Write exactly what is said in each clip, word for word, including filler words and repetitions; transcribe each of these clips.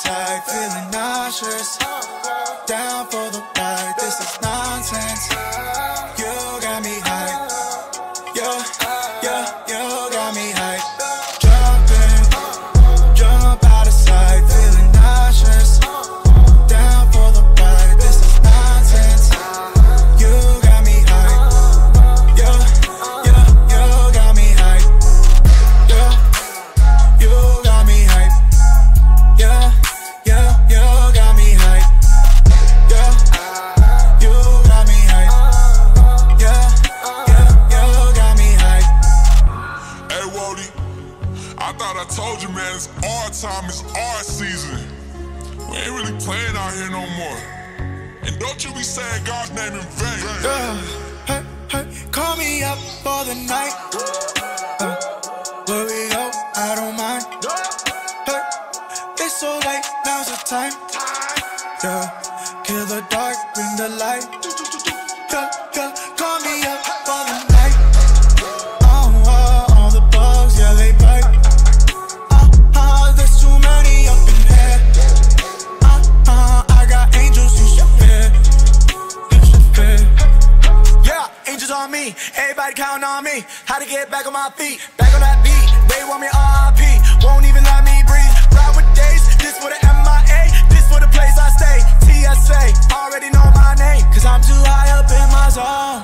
side, feeling nauseous. Down for the ride, this is nonsense. You got me hype. Yeah, yeah, you got me hype. Jumping, jump out of sight, feeling nauseous. Down for the ride, this is nonsense. You got me hype. Yeah, yeah, you got me hype. Yeah, you got me hype. Yeah, yeah, you got me hype. Yeah, you got me hype. Yeah, yeah, you got me hype. Hey, Wody, I thought I told you, man, it's our time, it's our season. We ain't really playing out here no more. And don't you be saying God's name in vain. Yeah, hey, hey, call me up for the night. Uh, where we go, I don't mind. Hey, it's so late, now's the time. Yeah, kill the dark, bring the light. Yeah, yeah, call me up for the night. Oh, oh, all the bugs, yeah, they bite. Uh, uh, there's too many up in here. Uh, uh, I got angels, you should fear. You should fear. Yeah, angels on me, everybody counting on me. How to get back on my feet, back on that beat. They want me R I P, won't even let me breathe. Ride with days, this for the M I A, this for the place I stay. T S A, already know my name, cause I'm too high up in my zone.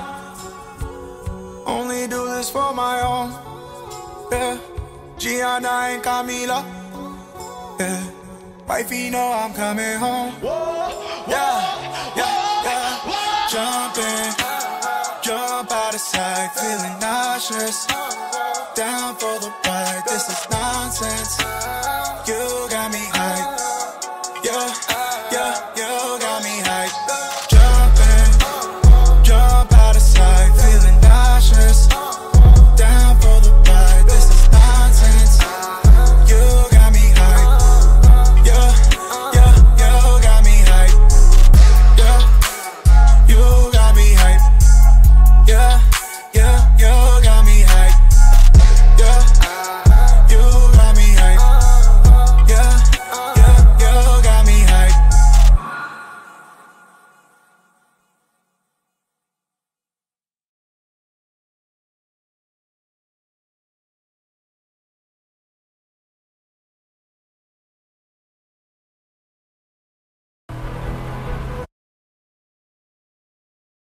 Only do this for my own. Yeah, Gianna and Camila. Yeah, wifey know I'm coming home. Yeah, yeah, yeah. Jumping, jump out of sight, feeling nauseous. Down for the ride, this is nonsense. You